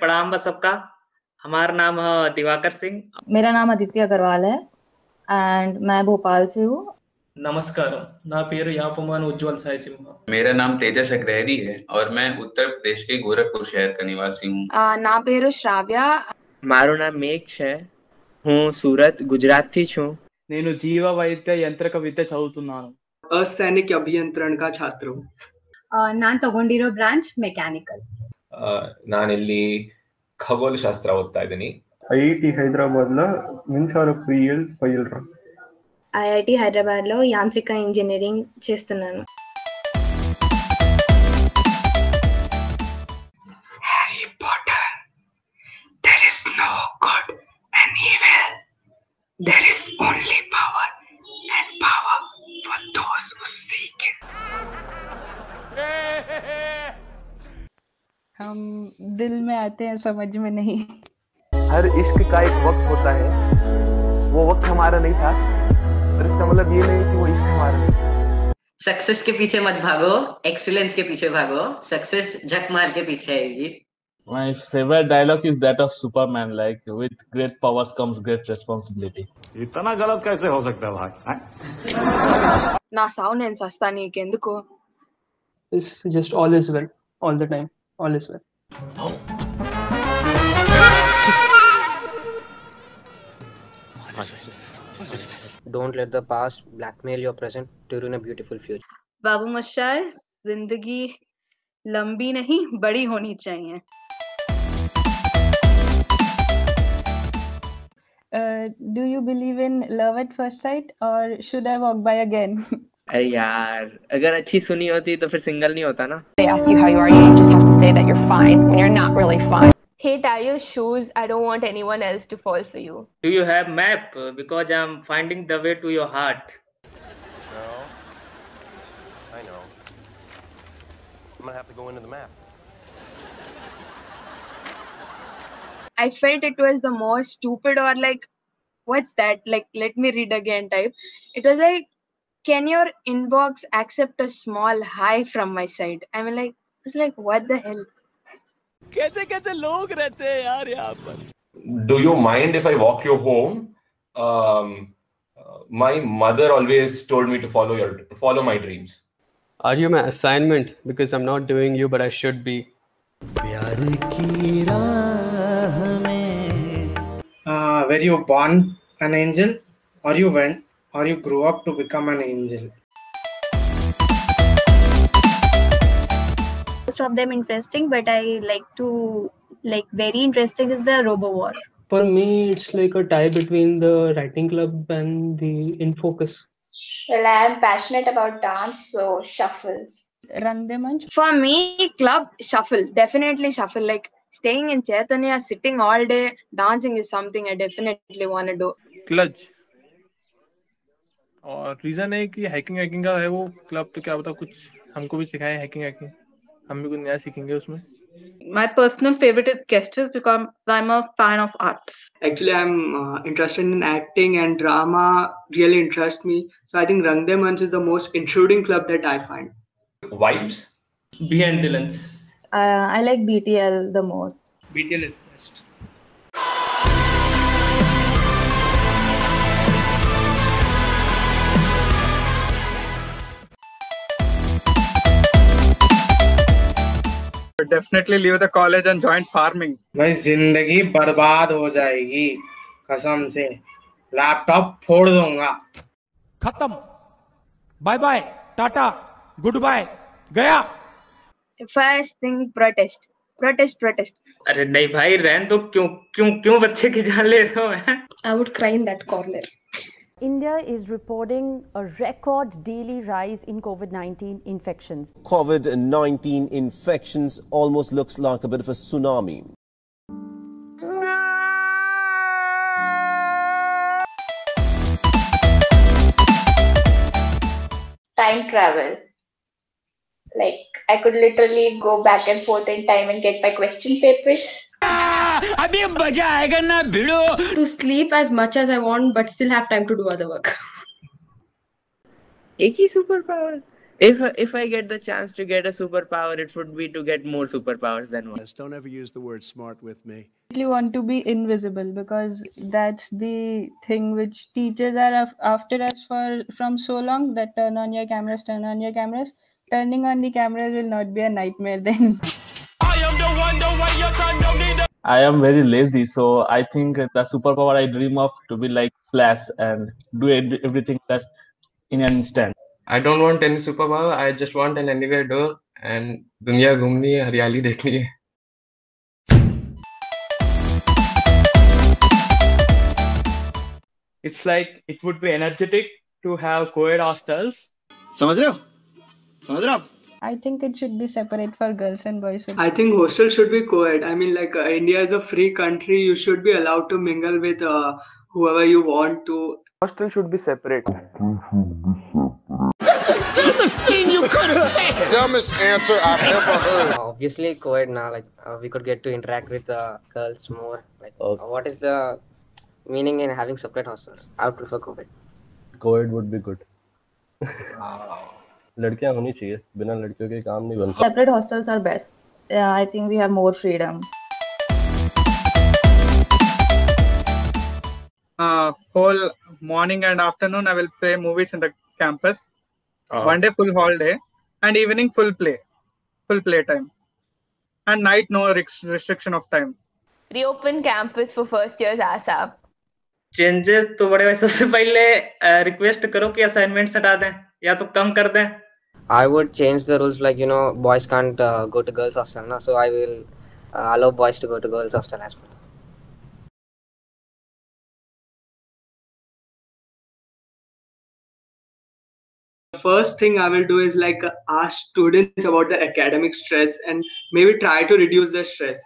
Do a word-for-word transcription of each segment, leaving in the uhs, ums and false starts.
प्रणाम बा सबका। हमारा नाम है दिवाकर सिंह। मेरा नाम अदिति अग्रवाल है एंड मैं भोपाल से हूँ। నమస్కారం నా పేరు యాపమాన్ ఉజ్వల్ సాయి సింహ मेरा नाम तेजस अग्रहरी है और मैं उत्तर प्रदेश के गोरखपुर शहर का निवासी हूँ। నా పేరు శ్రావ్య. મારું નામ મેઘ છે. હું સુરત ગુજરાતથી છું. నేను జీవ వైద్య యంత్రిక విద్య చదువుతున్నాను. असैनिक अभियंत्रण का छात्र हूँ. ನಾನು ತಗೊಂಡಿರೋ ಬ್ರಾಂಚ್ ಮೆಕ್ಯಾನಿಕಲ್. ನಾನಿಲ್ಲಿ ಖಗೋಳಶಾಸ್ತ್ರ ಓದ್ತಾ ಇದ್ದೀನಿ. ఐఐటి హైదరాబాద్ లో మిన్సార పిఎల్ పైల్రా. ఐఐటి హైదరాబాద్ లో యాంత్రిక ఇంజనీరింగ్ చేస్తున్నాను. Harry Potter, there is no good and evil. There is only power and power for those who seek it. हम दिल में आते हैं, समझ में नहीं. हर इश्क का एक वक्त होता है, वो वक्त हमारा नहीं था, पर इसका मतलब ये नहीं कि वो इश्क हमारा नहीं. सक्सेस के पीछे मत भागो, एक्सीलेंस के पीछे भागो. सक्सेस झक मार के पीछे आएगी. My favorite dialogue is that of Superman, like with great powers comes great responsibility. इतना गलत कैसे हो सकता है भाई? నా సావు నేను సస్తా నీకెందుకు. It's just all is well, all the time, all is well. Don't let the past blackmail your present to ruin a beautiful future. बाबू मशाल, जिंदगी लंबी नहीं बड़ी होनी चाहिए. Uh, do you believe in love at first sight or should I walk by again? अरे यार, अगर अच्छी सुनी होती तो फिर सिंगल नहीं होता ना. They ask you how you are, you just have to say that you're fine when you're not really fine. Hey, tie your shoes. I don't want anyone else to fall for you. Do you have map? Because I'm finding the way to your heart. No, I know. I'm gonna have to go into the map. I felt it was the most stupid or like, what's that? Like, let me read again type. It was like, can your inbox accept a small hi from my side? I mean, like, it was like, what the hell? कैसे कैसे लोग रहते हैं यार यहाँ पर. Do you mind if I walk you home? Um, uh, my mother always told me to follow your follow my dreams. Are you my assignment? Because I'm not doing you, but I should be. प्यार की राह में. Uh, were you born an angel, or you went, or you grew up to become an angel? Most of them interesting, but I like to like very interesting is the Robo War. For me, it's like a tie between the writing club and the Infocus. Well, I am passionate about dance, so shuffles. Rang de Manch. For me, club shuffle, definitely shuffle. Like staying in Chaitanya, sitting all day, dancing is something I definitely want to do. Clutch. और reason है कि hacking hacking का है वो club, तो क्या पता कुछ हमको भी सिखाए हैकिंग हैकिंग, हम भी कुछ नया सीखेंगे उसमें. My personal favorite is Kestis because I'm a fan of arts. Actually, I'm uh, interested in acting and drama. Really interest me. So I think Rang De Manch is the most intruding club that I find. Vibes. Behind the lens. Uh, I like B T L the most. B T L is best. Definitely leave the college and join farming. भाई जिंदगी बर्बाद हो जाएगी कसम से. Laptop फोड़ दूंगा. खत्म. Bye bye, tata, goodbye, गया. First thing, protest. Protest, protest. अरे नहीं भाई, रहन तो क्यों क्यों क्यों बच्चे की जान ले रहे हो? हैं? I would cry in that corner. India is reporting a record daily rise in COVID nineteen infections. COVID nineteen infections almost looks like a bit of a tsunami. Time travel. Like, I could literally go back and forth in time and get my question papers. अभी मजा आएगा ना भिड़ो. To sleep as much as I want, but still have time to do other work. एक ही super power. If if I get the chance to get a superpower, it would be to get more superpowers than one. Don't ever use the word smart with me. I want to be invisible because that's the thing which teachers are af- after us for from so long, that turn on your cameras, turn on your cameras. Turning on the cameras will not be a nightmare then. I am very lazy, so I think the superpower I dream of to be like Flash and do ed- everything just in an instant. I don't want any superpower. I just want an anywhere door and दुनिया घूमनी है, हरियाली देखनी है. It's like it would be energetic to have co-ed hostels. समझ रहे हो? समझ रहे हो आप? I think it should be separate for girls and boys. I think hostel should be co-ed. I mean, like uh, India is a free country. You should be allowed to mingle with uh, whoever you want to. Hostel should be separate. Dumbest thing you could have said. Dumbest answer I've ever heard. Obviously, co-ed now, like uh, we could get to interact with uh, girls more. Like, uh, what is the meaning in having separate hostels? I would prefer co-ed. Co-ed would be good. लड़कियां होनी चाहिए, बिना लड़कियों के काम नहीं बनता. Separate hostels are best. Yeah, I think we have more freedom. Uh, whole morning and afternoon I will play movies in the campus. Oh. One day full holiday and evening full play, full play time. And night no rex- restriction of time. Reopen campus for first years ASAP. Changes तो बड़े भाई, सबसे पहले request करो कि assignments हटा दें या तो कम कर दें. I would change the rules, like, you know, boys can't uh, go to girls' hostel, na? So I will uh, allow boys to go to girls' hostel as well. First thing I will do is like uh, ask students about their academic stress and maybe try to reduce their stress.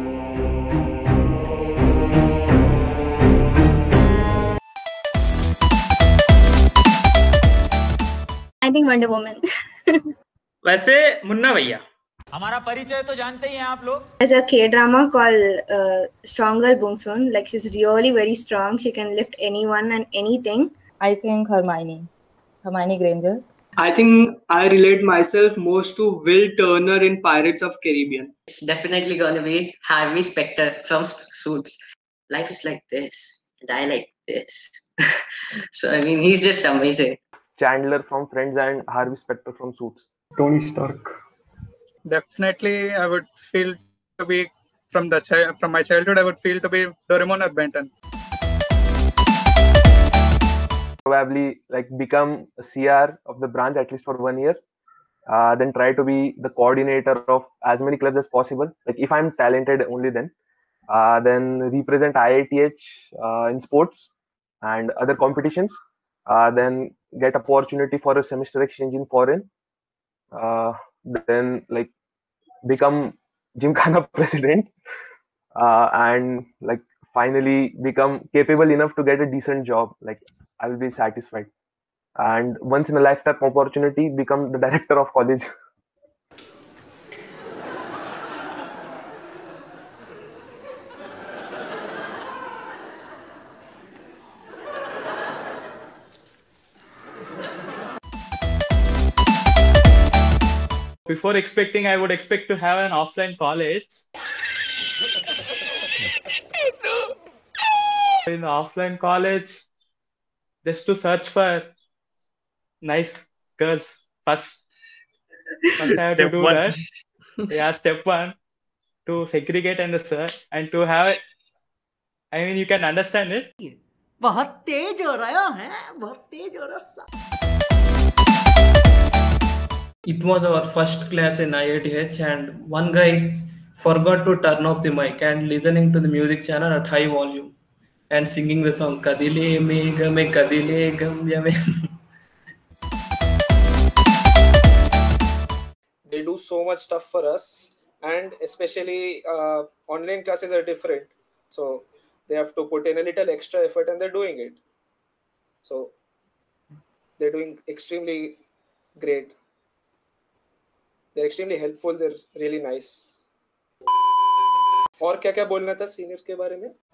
I think Wonder Woman. वैसे मुन्ना भैया, हमारा परिचय तो जानते ही हैं आप लोग. There's a K-drama called uh, Strong Girl Bungsoon. Like, she's really very strong. She can lift anyone and anything. I think Hermione. Hermione Granger. I think I relate myself most to Will Turner in Pirates of Caribbean. It's definitely gonna be Harvey Specter from Suits. Life is like this, and I like this. So I mean, he's just amazing. Chandler from Friends and Harvey Specter from Suits. Tony Stark. Definitely, I would feel to be from the chi- from my childhood. I would feel to be Doraemon or Benton. Probably like become a C R of the branch at least for one year. Uh, then try to be the coordinator of as many clubs as possible. Like if I'm talented, only then. Uh, then represent I I T H uh, in sports and other competitions. Uh, then get opportunity for a semester exchange in foreign. Uh, then like become Gymkhana president. Uh, and like finally become capable enough to get a decent job. Like I will be satisfied. And once in a lifetime opportunity, become the director of college. Before expecting, I would expect to have an offline college. In the offline college, just to search for nice girls first. First I have to Step do one. that. Yeah, step one, to segregate and the search and to have. I mean, you can understand it. बहुत तेज हो रहा है बहुत तेज हो रहा है. It was our first class in I I T H and one guy forgot to turn off the mic and listening to the music channel at high volume and singing the song Kadile Megame Kadile Gamyame. They do so much stuff for us, and especially uh, online classes are different, so they have to put in a little extra effort and they're doing it. So they're doing extremely great. They're extremely helpful. They're really nice. और क्या क्या बोलना था senior के बारे में?